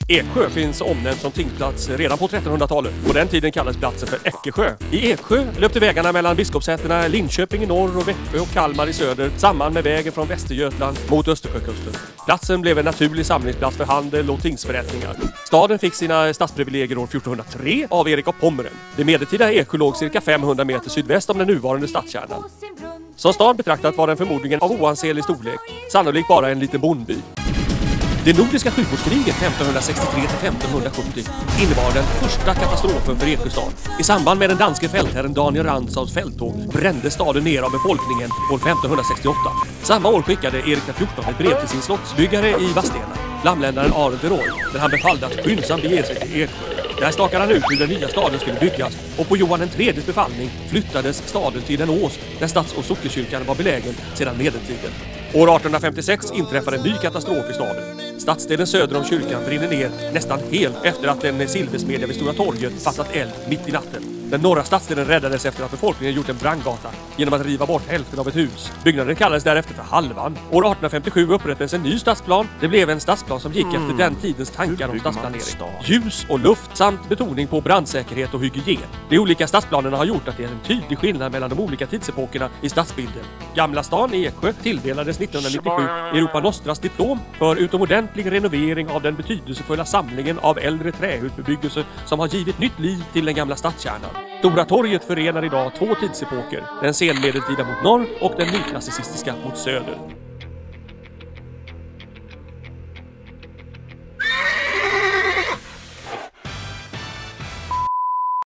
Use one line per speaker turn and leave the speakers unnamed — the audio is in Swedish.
Eksjö finns omnämnd som tingsplats redan på 1300-talet. På den tiden kallades platsen för Eckersjö. I Eksjö löpte vägarna mellan biskopssätena Linköping i norr och Växjö och Kalmar i söder samman med vägen från Västergötland mot Östersjökusten. Platsen blev en naturlig samlingsplats för handel och tingsförrättningar. Staden fick sina stadsprivilegier år 1403 av Erik av Pommern. Det medeltida Eksjö låg cirka 500 meter sydväst om den nuvarande stadskärnan. Som stad betraktat var den förmodligen av oansenlig storlek, sannolikt bara en liten bondby. Det nordiska sjukvårdskriget 1563-1570 innebar den första katastrofen för Eksjö stad. I samband med den danske fältherren Daniel Rantzaus fälttåg brände staden ner av befolkningen år 1568. Samma år skickade Erik XIV ett brev till sin slottsbyggare i Vadstena, flamländaren Arend de Roy, där han befallde att skyndsamt bege sig till Eksjö. Där stakade han ut hur den nya staden skulle byggas, och på Johan III:s befallning flyttades staden till den ås där stads- och sockerkyrkan var belägen sedan medeltiden. År 1856 inträffade en ny katastrof i staden. Stadsdelen söder om kyrkan brinner ner nästan helt efter att en silversmedja vid Stora torget fattat eld mitt i natten. Den norra stadsdelen räddades efter att befolkningen gjort en brandgata genom att riva bort hälften av ett hus. Byggnaden kallades därefter för Halvan. År 1857 upprättades en ny stadsplan. Det blev en stadsplan som gick efter den tidens tankar om stadsplanering. Ljus och luft samt betoning på brandsäkerhet och hygien. De olika stadsplanerna har gjort att det är en tydlig skillnad mellan de olika tidsepokerna i stadsbilden. Gamla stan i Eksjö tilldelades 1997 Europa Nostras diplom för utomordentlig renovering av den betydelsefulla samlingen av äldre trähusbebyggelse som har givit nytt liv till den gamla stadskärnan. Stora torget förenar idag två tidsepoker, den senmedeltida mot norr och den nyklassicistiska mot söder.